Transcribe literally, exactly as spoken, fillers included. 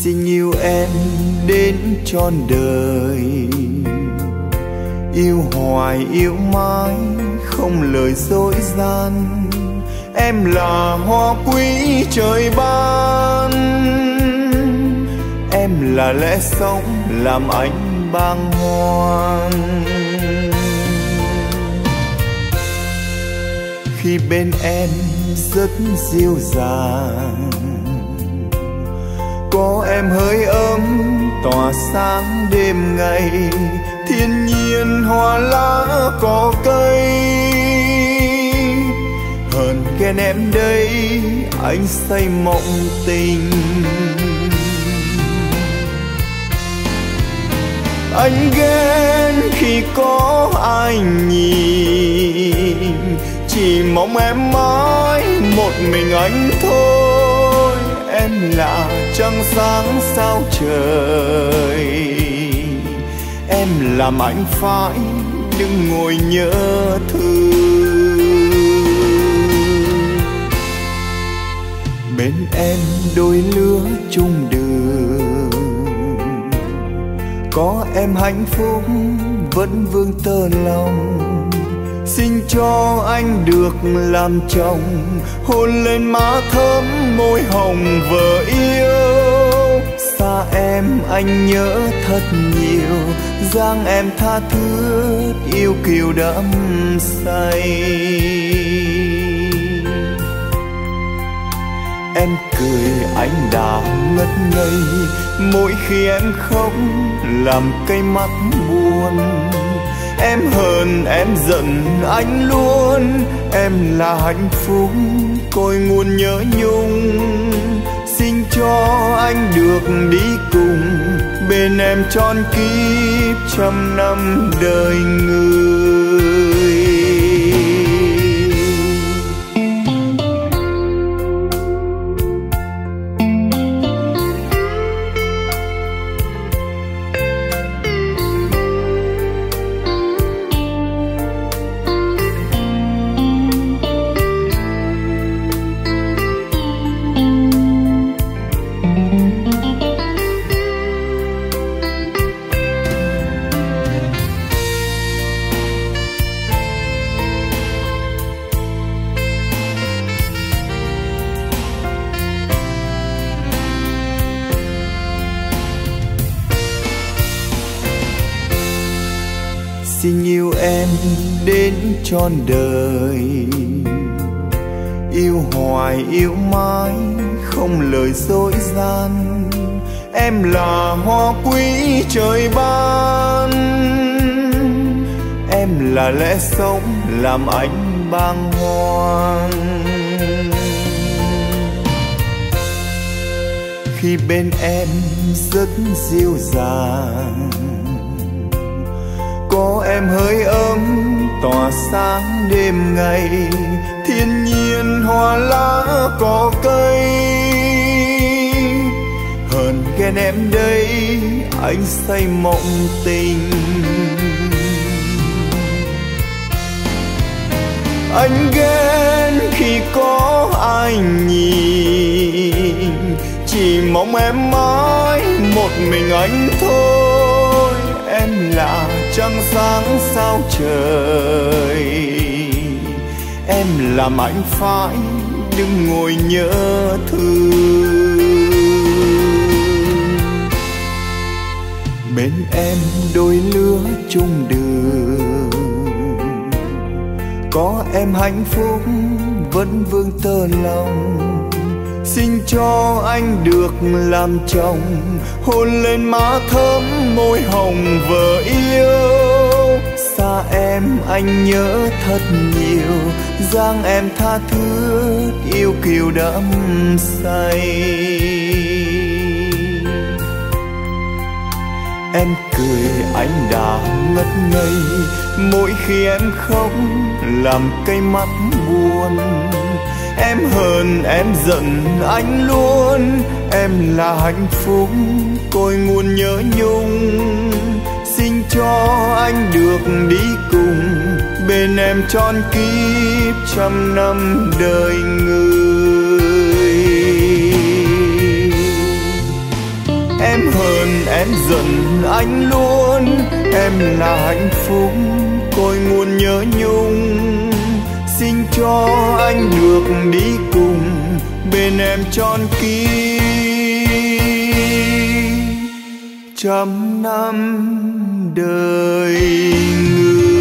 Xin yêu em đến trọn đời, yêu hoài yêu mãi không lời dối gian. Em là hoa quý trời ban, em là lẽ sống làm anh bàng hoàng. Khi bên em rất dịu dàng, có em hơi ấm tỏa sáng đêm ngày. Thiên nhiên hoa lá cỏ cây, hờn ghen em đây anh say mộng tình. Anh ghen khi có ai nhìn, chỉ mong em mãi một mình anh thôi. Em là trăng sáng sao trời, em làm anh phải đừng ngồi nhớ thương. Bên em đôi lứa chung đường, có em hạnh phúc vẫn vương tơ lòng. Xin cho anh được làm chồng, hôn lên má thơm môi hồng vợ yêu. Xa em anh nhớ thật nhiều, dáng em tha thướt yêu kiều đắm say. Em cười anh đã ngất ngây, mỗi khi em khóc làm cây mắt buồn. Em hờn em giận anh luôn, em là hạnh phúc cội nguồn nhớ nhung. Xin cho anh được đi cùng, bên em trọn kiếp trăm năm đời người. Xin yêu em đến trọn đời, yêu hoài yêu mãi không lời dối gian. Em là hoa quý trời ban, em là lẽ sống làm anh bàng hoàng. Khi bên em rất dịu dàng, có em hơi ấm tỏa sáng đêm ngày. Thiên nhiên hoa lá cỏ cây, hờn ghen em đây anh say mộng tình. Anh ghen khi có ai nhìn, chỉ mong em mãi một mình anh thôi. Em là trăng sáng sao trời, em làm anh phải đừng ngồi nhớ thương. Bên em đôi lứa chung đường, có em hạnh phúc vẫn vương tơ lòng. Xin cho anh được làm chồng, hôn lên má thơm môi hồng vợ yêu. Xa em anh nhớ thật nhiều, dáng em tha thướt yêu kiều đắm say. Em cười anh đã ngất ngây, mỗi khi em khóc làm cây mắt buồn. Em hờn em giận anh luôn, em là hạnh phúc cội nguồn nhớ nhung. Xin cho anh được đi cùng, bên em trọn kiếp trăm năm đời người. hờn em giận anh luôn. Em là hạnh phúc cội nguồn nhớ nhung, xin cho anh được đi cùng bên em trọn kiếp trăm năm đời người.